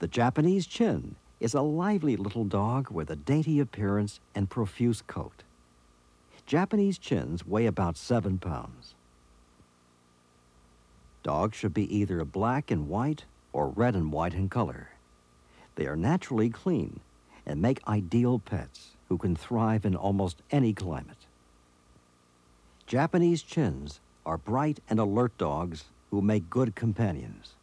The Japanese Chin is a lively little dog with a dainty appearance and profuse coat. Japanese Chins weigh about 7 pounds. Dogs should be either black and white or red and white in color. They are naturally clean and make ideal pets who can thrive in almost any climate. Japanese Chins are bright and alert dogs who make good companions.